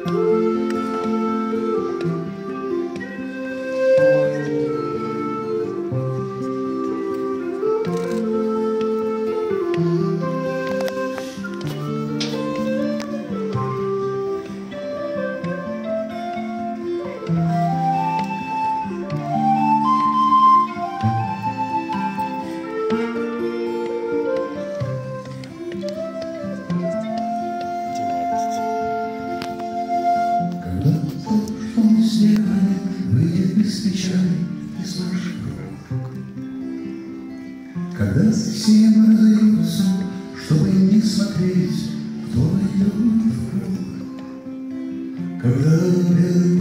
Когда совсем разойдутся, чтобы не смотреть, кто войдет в круг. Когда белый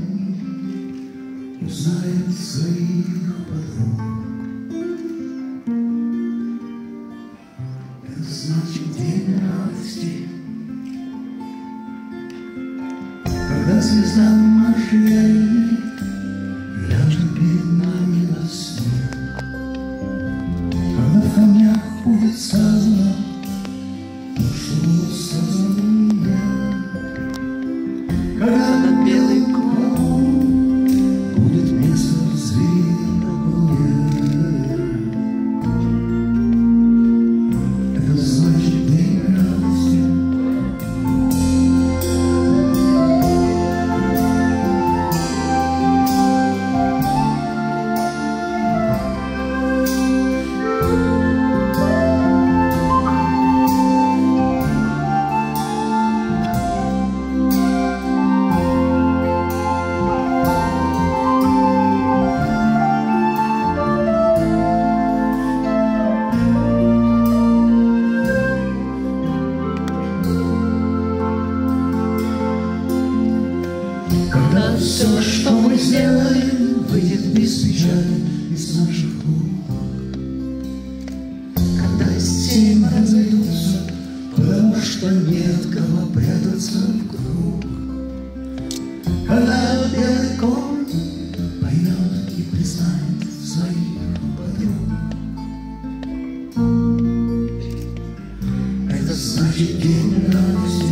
конь узнает своих подруг, это значит день радости. Когда звезда марширует, ляжет перед нами во сне. Когда в камнях будет сказано, ну что сказано я. Когда над белым конем будет место зверя на луне, это значит день радости. Когда все, что мы сделаем, выйдет без печали из наших рук. Когда стены разойдутся, потому что нет кого прятаться в круг. Когда белый конь поймет и признает своих подруг, это значит день радости.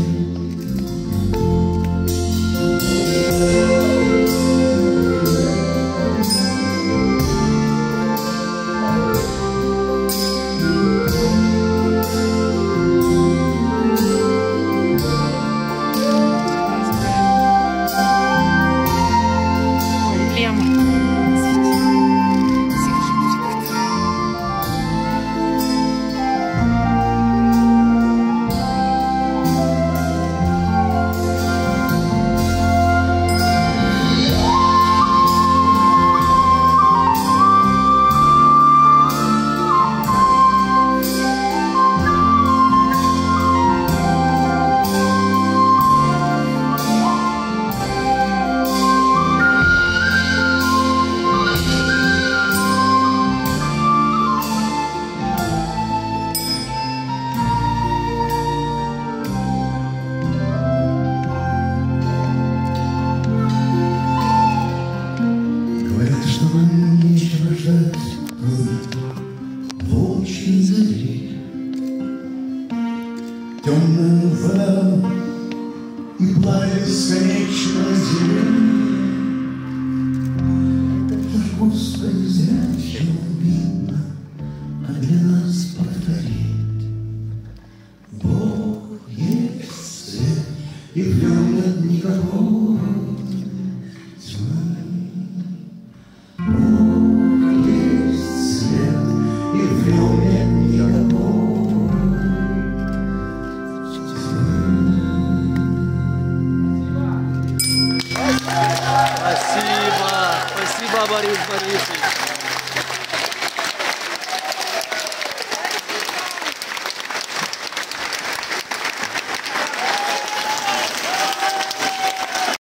Что нам нечего ждать, кроме волчьей зари. Темная вода и пламя бесконечного земли. Это, Господи, зрячего видно, а для нас повторит. Бог есть свет, и в нем нет никакого тьмы. Спасибо, Борис Борисович.